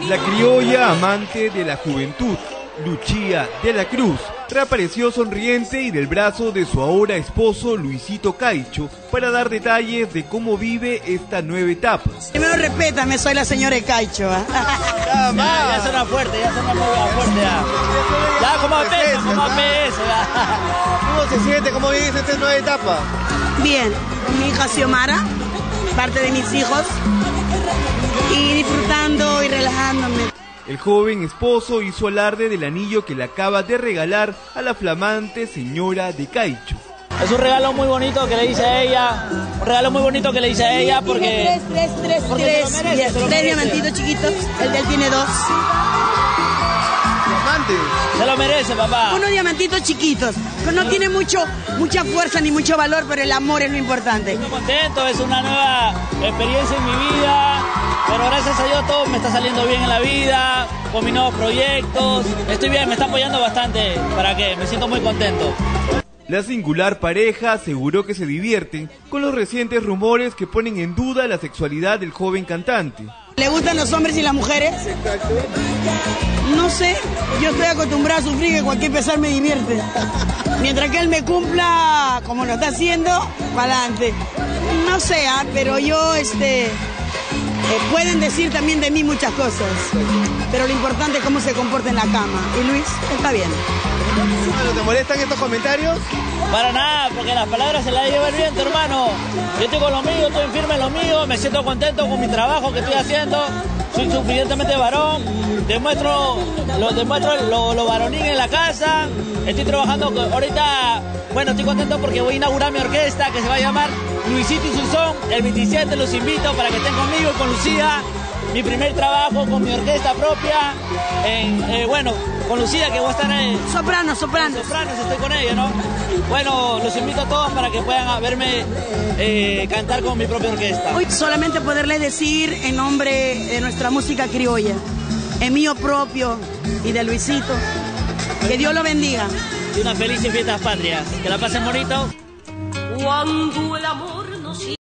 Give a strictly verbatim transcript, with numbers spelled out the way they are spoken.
La criolla amante de la juventud, Lucía de la Cruz, reapareció sonriente y del brazo de su ahora esposo Luisito Caicho para dar detalles de cómo vive esta nueva etapa. Primero respétame, soy la señora de Caicho. ¿eh? Ya, ya, ya suena fuerte, ya suena muy fuerte. Ya, ya como peso, como peso. ¿Cómo se siente? ¿Cómo vives esta nueva etapa? Bien, con mi hija Xiomara, parte de mis hijos, y disfrutando y relajándome. El joven esposo hizo alarde del anillo que le acaba de regalar a la flamante señora de Caicho. Es un regalo muy bonito que le hice a ella, un regalo muy bonito que le hice a ella porque... Tres, tres, tres, porque tres, se lo merece, se lo tres merece. diamantitos chiquitos, el de él tiene dos. Diamante. Se lo merece, papá. Unos diamantitos chiquitos, que no tiene mucho, mucha fuerza ni mucho valor, pero el amor es lo importante. Estoy contento, es una nueva experiencia en mi vida, pero gracias a Dios todo me está saliendo bien en la vida, con mis nuevos proyectos. Estoy bien, me está apoyando bastante, ¿para qué? Me siento muy contento. La singular pareja aseguró que se divierten con los recientes rumores que ponen en duda la sexualidad del joven cantante. ¿Le gustan los hombres y las mujeres? No sé, yo estoy acostumbrada a sufrir, que cualquier pesar me divierte. Mientras que él me cumpla como lo está haciendo, para adelante. No sé, ¿ah? pero yo, este, eh, pueden decir también de mí muchas cosas, pero lo importante es cómo se comporta en la cama. Y Luis, está bien. Bueno, ¿te molestan estos comentarios? Para nada, porque las palabras se las lleva el viento, hermano. Yo estoy con lo mío, estoy firme en lo mío, me siento contento con mi trabajo que estoy haciendo. Soy suficientemente varón, demuestro lo, demuestro lo, lo varonil en la casa. Estoy trabajando con, ahorita, bueno, estoy contento porque voy a inaugurar mi orquesta que se va a llamar Luisito y su son. El veintisiete los invito para que estén conmigo, con Lucía. Mi primer trabajo con mi orquesta propia, en, eh, bueno, con Lucía, que voy a estar en... Soprano, soprano. Sopranos, estoy con ella, ¿no? Bueno, los invito a todos para que puedan verme eh, cantar con mi propia orquesta. Hoy solamente poderle decir en nombre de nuestra música criolla, en mío propio y de Luisito, que Dios lo bendiga. Y unas felices fiestas patrias. Que la pasen bonito. Cuando el amor nos